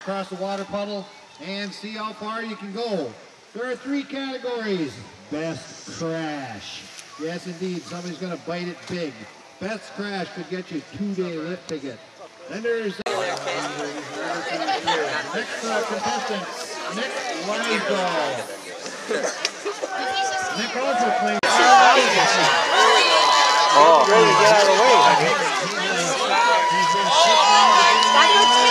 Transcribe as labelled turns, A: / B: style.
A: across the water puddle and see how far you can go. There are 3 categories. Best crash. Yes, indeed, somebody's going to bite it big. Best crash could get you a 2-day lift ticket. Then there's next contestant, Nick Weisdahl. Nick also plays.
B: Oh, ready to get out of the way.